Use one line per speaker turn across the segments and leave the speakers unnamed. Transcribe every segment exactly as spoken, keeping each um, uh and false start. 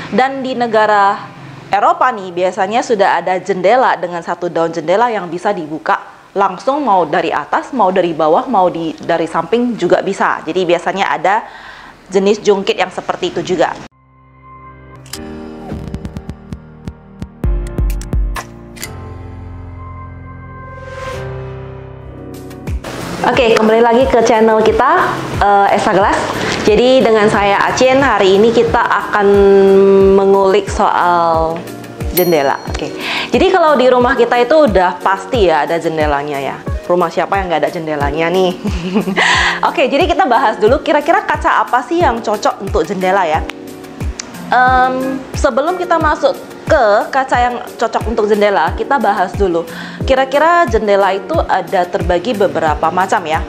Dan di negara Eropa nih biasanya sudah ada jendela dengan satu daun jendela yang bisa dibuka langsung, mau dari atas, mau dari bawah, mau di dari samping juga bisa. Jadi biasanya ada jenis jungkit yang seperti itu juga. Oke, kembali lagi ke channel kita, uh, Esa Glass. Jadi dengan saya Acien, hari ini kita akan mengulik soal jendela. Oke, jadi kalau di rumah kita itu udah pasti ya ada jendelanya ya. Rumah siapa yang nggak ada jendelanya nih? Oke, jadi kita bahas dulu kira-kira kaca apa sih yang cocok untuk jendela ya. Um, sebelum kita masuk ke kaca yang cocok untuk jendela, kita bahas dulu kira-kira jendela itu ada terbagi beberapa macam ya,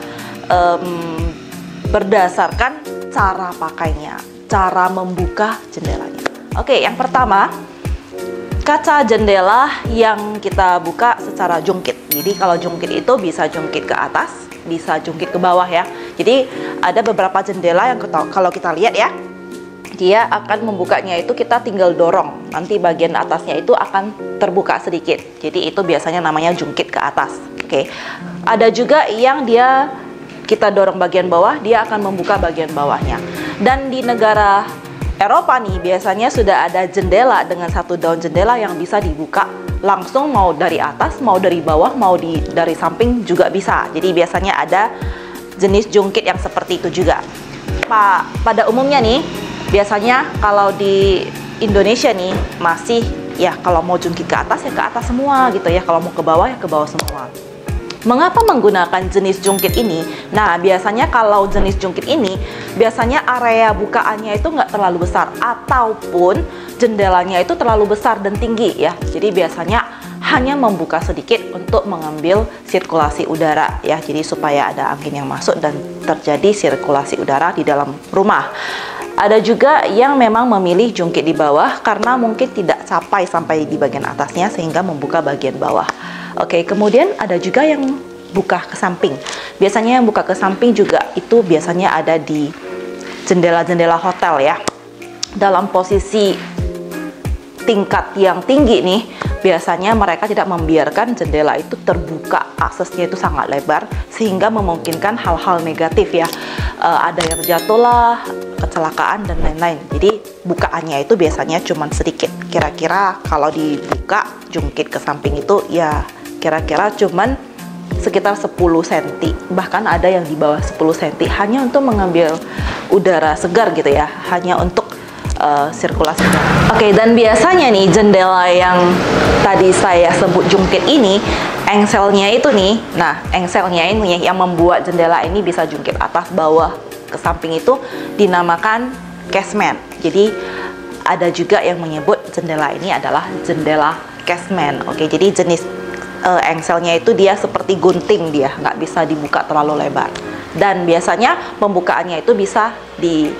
um, berdasarkan cara pakainya, cara membuka jendelanya. Oke, yang pertama, kaca jendela yang kita buka secara jungkit. Jadi kalau jungkit itu bisa jungkit ke atas, bisa jungkit ke bawah ya. Jadi ada beberapa jendela yang kita, kalau kita lihat ya, dia akan membukanya itu kita tinggal dorong, nanti bagian atasnya itu akan terbuka sedikit. Jadi itu biasanya namanya jungkit ke atas. Oke, ada juga yang dia kita dorong bagian bawah, dia akan membuka bagian bawahnya. Dan di negara Eropa nih biasanya sudah ada jendela dengan satu daun jendela yang bisa dibuka langsung, mau dari atas, mau dari bawah, mau di dari samping juga bisa. Jadi biasanya ada jenis jungkit yang seperti itu juga. Pak, pada umumnya nih biasanya kalau di Indonesia nih masih ya kalau mau jungkit ke atas ya ke atas semua gitu ya, kalau mau ke bawah ya ke bawah semua. Mengapa menggunakan jenis jungkit ini? Nah, biasanya kalau jenis jungkit ini biasanya area bukaannya itu nggak terlalu besar ataupun jendelanya itu terlalu besar dan tinggi ya. Jadi biasanya hanya membuka sedikit untuk mengambil sirkulasi udara ya. Jadi supaya ada angin yang masuk dan terjadi sirkulasi udara di dalam rumah. Ada juga yang memang memilih jungkit di bawah karena mungkin tidak capai sampai di bagian atasnya sehingga membuka bagian bawah. Oke, kemudian ada juga yang buka ke samping. Biasanya yang buka ke samping juga itu biasanya ada di jendela-jendela hotel ya. Dalam posisi tingkat yang tinggi nih, biasanya mereka tidak membiarkan jendela itu terbuka, aksesnya itu sangat lebar sehingga memungkinkan hal-hal negatif ya. E, ada yang jatuh lah, kecelakaan dan lain-lain. Jadi bukaannya itu biasanya cuma sedikit. Kira-kira kalau dibuka jungkit ke samping itu ya kira-kira cuman sekitar sepuluh sentimeter. Bahkan ada yang di bawah sepuluh sentimeter hanya untuk mengambil udara segar gitu ya, hanya untuk uh, sirkulasi udara. Oke, dan biasanya nih jendela yang tadi saya sebut jungkit ini, engselnya itu nih, nah engselnya ini yang membuat jendela ini bisa jungkit atas, bawah, ke samping itu dinamakan casement. Jadi ada juga yang menyebut jendela ini adalah jendela casement. Oke, jadi jenis uh, engselnya itu dia seperti gunting, dia nggak bisa dibuka terlalu lebar. Dan biasanya pembukaannya itu bisa di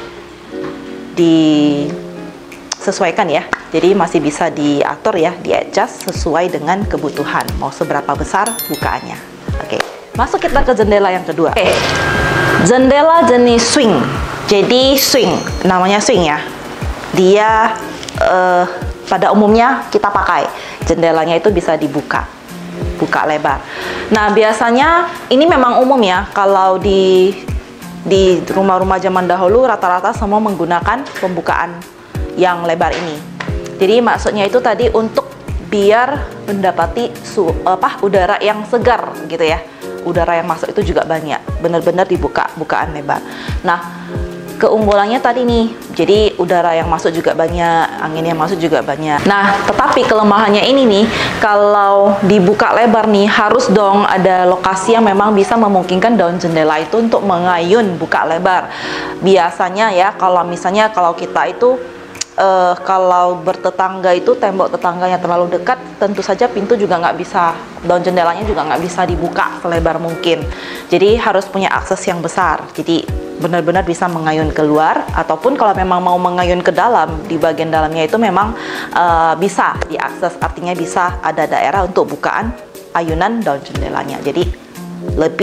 disesuaikan ya. Jadi masih bisa diatur ya, di adjust sesuai dengan kebutuhan mau seberapa besar bukaannya. Oke, masuk kita ke jendela yang kedua. Oke, jendela jenis swing. Jadi swing, namanya swing ya. Dia uh, pada umumnya kita pakai jendelanya itu bisa dibuka, buka lebar. Nah biasanya ini memang umum ya, kalau di di rumah-rumah zaman dahulu rata-rata semua menggunakan pembukaan yang lebar ini. Jadi maksudnya itu tadi untuk biar mendapati su, apa udara yang segar gitu ya. Udara yang masuk itu juga banyak, benar-benar dibuka bukaan lebar. Nah, keunggulannya tadi nih, jadi udara yang masuk juga banyak, angin yang masuk juga banyak. Nah, tetapi kelemahannya ini nih, kalau dibuka lebar nih, harus dong ada lokasi yang memang bisa memungkinkan daun jendela itu untuk mengayun buka lebar. Biasanya ya, kalau misalnya kalau kita itu Uh, kalau bertetangga itu tembok tetangganya terlalu dekat, tentu saja pintu juga nggak bisa, daun jendelanya juga nggak bisa dibuka selebar mungkin. Jadi harus punya akses yang besar. Jadi benar-benar bisa mengayun keluar, ataupun kalau memang mau mengayun ke dalam, di bagian dalamnya itu memang uh, bisa diakses, artinya bisa ada daerah untuk bukaan ayunan daun jendelanya. Jadi lebih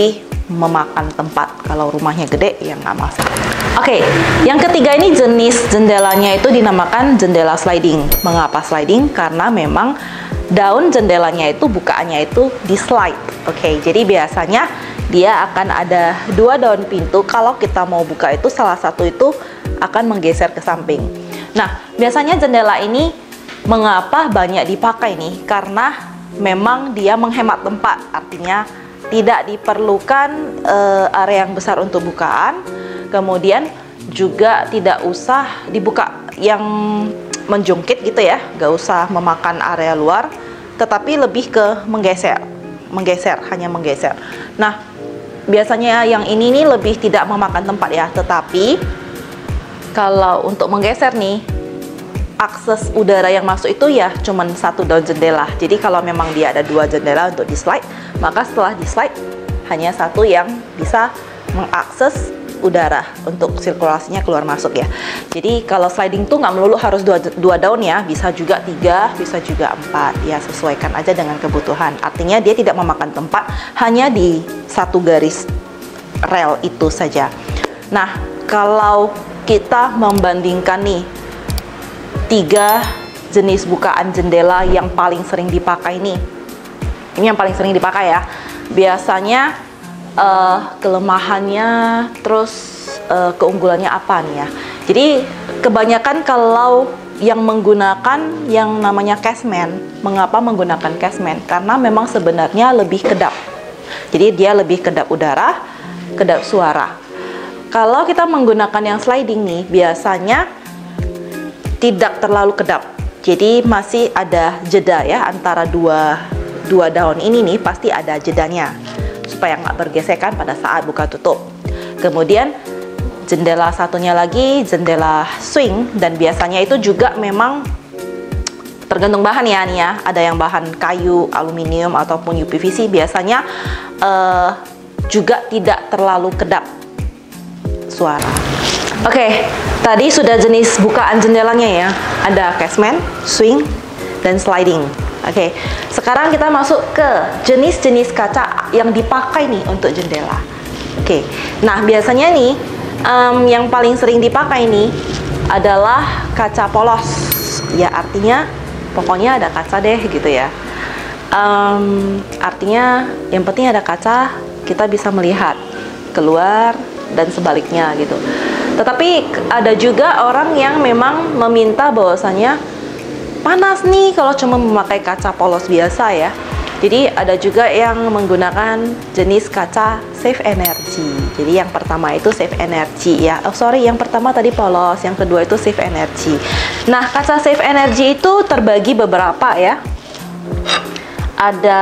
memakan tempat. Kalau rumahnya gede ya nggak masalah. Oke, okay, yang ketiga ini jenis jendelanya itu dinamakan jendela sliding. Mengapa sliding? Karena memang daun jendelanya itu bukaannya itu di slide. Oke, okay, jadi biasanya dia akan ada dua daun pintu. Kalau kita mau buka itu salah satu itu akan menggeser ke samping. Nah, biasanya jendela ini mengapa banyak dipakai nih? Karena memang dia menghemat tempat. Artinya tidak diperlukan uh, area yang besar untuk bukaan. Kemudian juga tidak usah dibuka yang menjungkit gitu ya, gak usah memakan area luar, tetapi lebih ke menggeser, menggeser, hanya menggeser. Nah, biasanya yang ini nih lebih tidak memakan tempat ya, tetapi kalau untuk menggeser nih, akses udara yang masuk itu ya cuman satu daun jendela. Jadi kalau memang dia ada dua jendela untuk di slide, maka setelah di slide hanya satu yang bisa mengakses udara untuk sirkulasinya keluar masuk ya. Jadi kalau sliding tuh nggak melulu harus dua, dua daun ya, bisa juga tiga, bisa juga empat ya, sesuaikan aja dengan kebutuhan. Artinya dia tidak memakan tempat, hanya di satu garis rel itu saja. Nah, kalau kita membandingkan nih tiga jenis bukaan jendela yang paling sering dipakai nih, ini yang paling sering dipakai ya, biasanya Uh, kelemahannya, terus uh, keunggulannya apa nih ya. Jadi kebanyakan kalau yang menggunakan yang namanya casement, mengapa menggunakan casement? Karena memang sebenarnya lebih kedap. Jadi dia lebih kedap udara, kedap suara. Kalau kita menggunakan yang sliding nih, biasanya tidak terlalu kedap. Jadi masih ada jeda ya antara dua dua daun ini nih, pasti ada jedanya, supaya nggak bergesekan pada saat buka tutup. Kemudian jendela satunya lagi jendela swing, dan biasanya itu juga memang tergantung bahan ya nih ya. Ada yang bahan kayu, aluminium ataupun U P V C, biasanya uh, juga tidak terlalu kedap suara. Oke, okay, tadi sudah jenis bukaan jendelanya ya. Ada casement, swing, dan sliding. Oke, okay. Sekarang kita masuk ke jenis-jenis kaca yang dipakai nih untuk jendela. Oke, okay. Nah biasanya nih um, yang paling sering dipakai nih adalah kaca polos. Ya artinya pokoknya ada kaca deh gitu ya. Um, artinya yang penting ada kaca, kita bisa melihat keluar dan sebaliknya gitu. Tetapi ada juga orang yang memang meminta bahwasanya panas nih kalau cuma memakai kaca polos biasa ya. Jadi ada juga yang menggunakan jenis kaca save energy. Jadi yang pertama itu save energy ya. Oh sorry, yang pertama tadi polos, yang kedua itu save energy. Nah, kaca save energy itu terbagi beberapa ya. Ada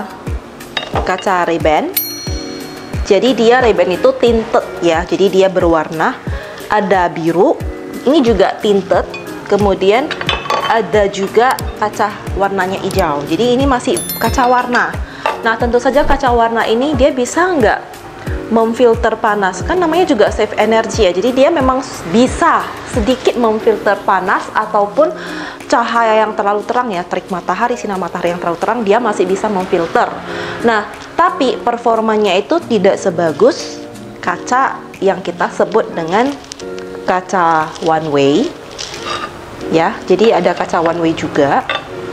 kaca Ray-Ban. Jadi dia Ray-Ban itu tinted ya. Jadi dia berwarna. Ada biru. Ini juga tinted. Kemudian ada juga kaca warnanya hijau. Jadi ini masih kaca warna. Nah tentu saja kaca warna ini dia bisa nggak memfilter panas? Kan namanya juga save energy ya. Jadi dia memang bisa sedikit memfilter panas ataupun cahaya yang terlalu terang ya, terik matahari, sinar matahari yang terlalu terang, dia masih bisa memfilter. Nah tapi performanya itu tidak sebagus kaca yang kita sebut dengan kaca one way. Ya, jadi ada kaca one way juga.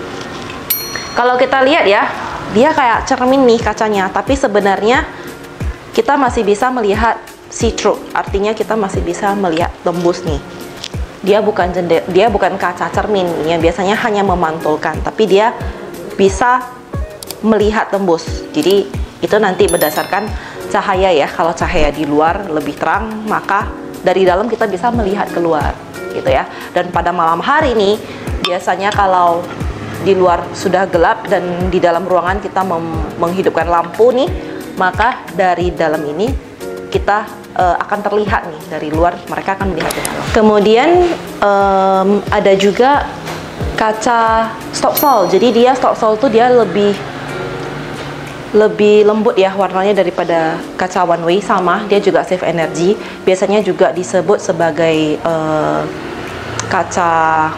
Kalau kita lihat ya, dia kayak cermin nih kacanya, tapi sebenarnya kita masih bisa melihat see through. Artinya kita masih bisa melihat tembus nih. Dia bukan jendela, dia bukan kaca cermin yang biasanya hanya memantulkan, tapi dia bisa melihat tembus. Jadi itu nanti berdasarkan cahaya ya. Kalau cahaya di luar lebih terang, maka dari dalam kita bisa melihat keluar. Gitu ya. Dan pada malam hari nih biasanya kalau di luar sudah gelap dan di dalam ruangan kita menghidupkan lampu nih, maka dari dalam ini kita uh, akan terlihat nih, dari luar mereka akan melihat ke dalam. Kemudian um, ada juga kaca stop sol. Jadi dia stop sol tuh dia lebih lebih lembut ya warnanya daripada kaca one way, sama dia juga save energy. Biasanya juga disebut sebagai uh, kaca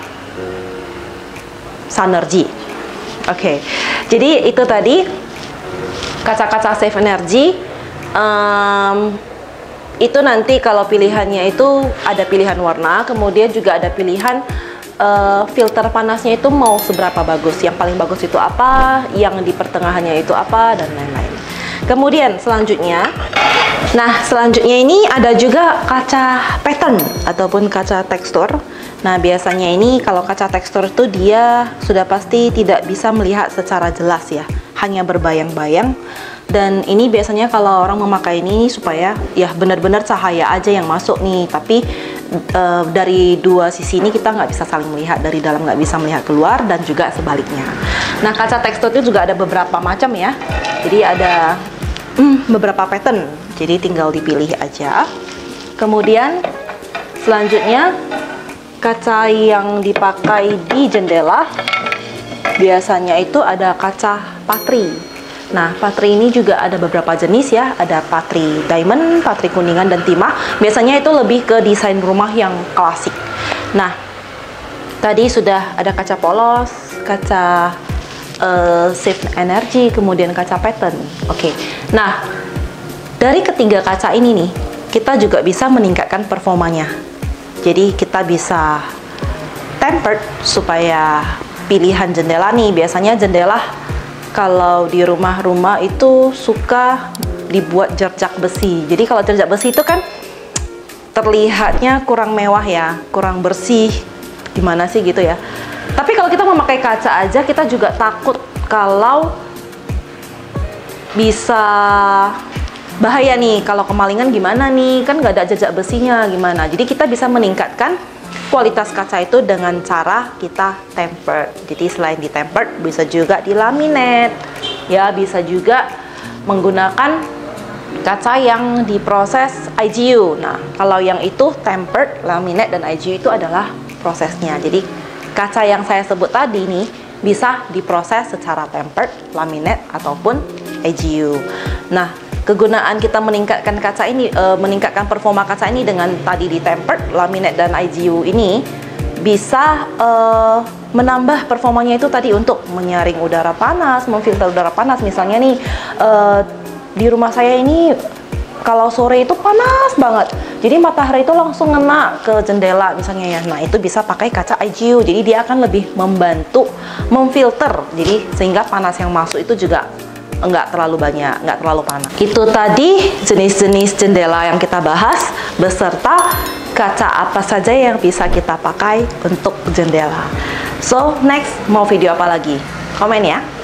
Synergy. Oke, okay. Jadi itu tadi kaca-kaca save energy. um, itu nanti kalau pilihannya itu ada pilihan warna, kemudian juga ada pilihan uh, filter panasnya itu mau seberapa bagus. Yang paling bagus itu apa, yang di pertengahannya itu apa, dan lain-lain. Kemudian selanjutnya, nah selanjutnya ini ada juga kaca pattern ataupun kaca tekstur. Nah biasanya ini kalau kaca tekstur itu dia sudah pasti tidak bisa melihat secara jelas ya, hanya berbayang-bayang. Dan ini biasanya kalau orang memakai ini supaya ya benar-benar cahaya aja yang masuk nih, tapi e, dari dua sisi ini kita nggak bisa saling melihat, dari dalam nggak bisa melihat keluar, dan juga sebaliknya. Nah kaca tekstur itu juga ada beberapa macam ya, jadi ada hmm, beberapa pattern, jadi tinggal dipilih aja. Kemudian selanjutnya kaca yang dipakai di jendela biasanya itu ada kaca patri. Nah, patri ini juga ada beberapa jenis ya, ada patri diamond, patri kuningan, dan timah. Biasanya itu lebih ke desain rumah yang klasik. Nah, tadi sudah ada kaca polos, kaca uh, save energy, kemudian kaca pattern. Oke, okay. Nah dari ketiga kaca ini nih, kita juga bisa meningkatkan performanya. Jadi kita bisa tempered supaya pilihan jendela nih, biasanya jendela kalau di rumah-rumah itu suka dibuat jerjak besi. Jadi kalau jerjak besi itu kan terlihatnya kurang mewah ya, kurang bersih, gimana sih gitu ya. Tapi kalau kita memakai kaca aja, kita juga takut kalau bisa bahaya nih, kalau kemalingan gimana nih, kan nggak ada jejak besinya gimana. Jadi kita bisa meningkatkan kualitas kaca itu dengan cara kita tempered. Jadi selain di tempered, bisa juga di laminate ya, bisa juga menggunakan kaca yang diproses I G U. Nah kalau yang itu tempered, laminate, dan I G U itu adalah prosesnya. Jadi kaca yang saya sebut tadi nih bisa diproses secara tempered, laminate, ataupun I G U. Nah kegunaan kita meningkatkan kaca ini, e, meningkatkan performa kaca ini dengan tadi di tempered, laminate, dan I G U ini bisa e, menambah performanya itu tadi untuk menyaring udara panas, memfilter udara panas. Misalnya nih e, di rumah saya ini kalau sore itu panas banget, jadi matahari itu langsung ngena ke jendela misalnya ya. Nah itu bisa pakai kaca I G U, jadi dia akan lebih membantu memfilter, jadi sehingga panas yang masuk itu juga enggak terlalu banyak, enggak terlalu panas. Itu tadi jenis-jenis jendela yang kita bahas beserta kaca apa saja yang bisa kita pakai untuk jendela. So next mau video apa lagi? Komen ya.